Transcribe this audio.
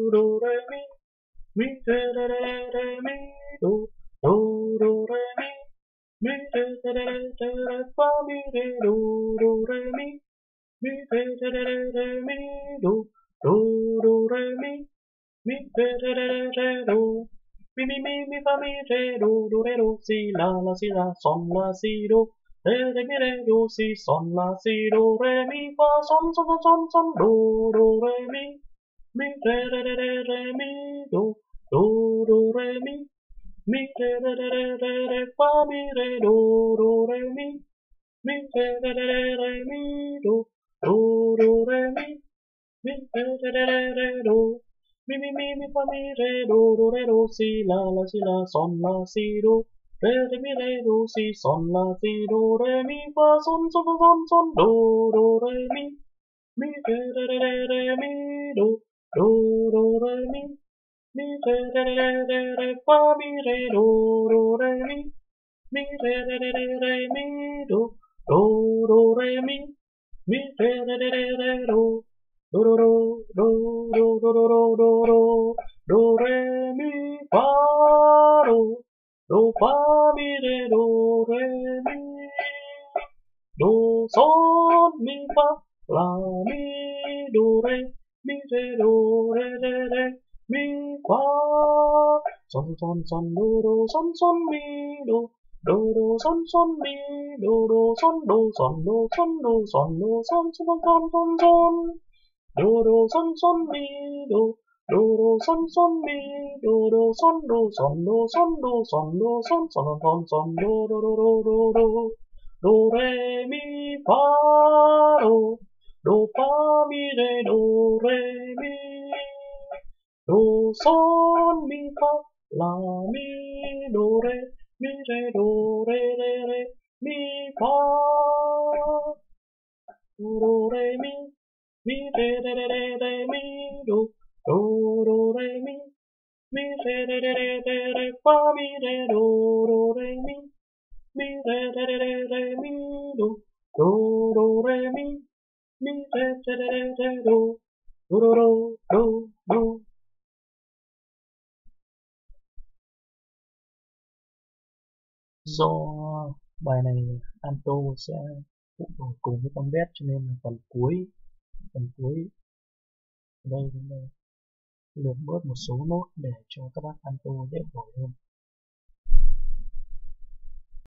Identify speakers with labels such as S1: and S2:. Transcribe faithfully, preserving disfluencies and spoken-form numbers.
S1: do re mi mi re re re re mi do do do re mi mi re re re re re fa mi re do do re mi mi re re re re mi do do do re mi mi re re re re do mi mi mi mi fa mi re do do re do si la la si la son la si do re re mi re do si son la si do re mi fa son son son son son do do re mi mi re re re re re mi do do do re mi mi re re re re re re fa mi re do do re mi mi re re re re re mi do do do re mi mi re re re re re do mi mi mi mi fa mi re do do re do si la la si la son la si do re re mi re do si son la si do re mi fa son son son son son do do re mi mi re re re re re mi do do do re mi mi re re re re re re fa mi re do do re mi mi re re re re re mi do do do re mi mi re re re re re do do do do do do do do do do do do re mi fa do do fa mi re do re mi do son mi fa la mi do re mi re do re re re mi fa son son son do do son son mi do do do son son mi do do son do son do son do son do son son son son son do do son son mi do do do son son mi do do son do son do son do son do son son son son do do do do do do do re mi fa do do fa mi re do re mi do son mi fa la mi do re mi re do re re re mi fa do do re mi mi re re re re re mi do do do re mi mi re re re re re re fa mi re do do re mi mi re re re re re mi do do do re mi mi re re re re re do do do do do do. Do bài này alto sẽ phụ thuộc cùng với con vét cho nên là phần cuối phần cuối ở đây chúng ta lược bớt một số nốt để cho các bác alto dễ thổi hơn.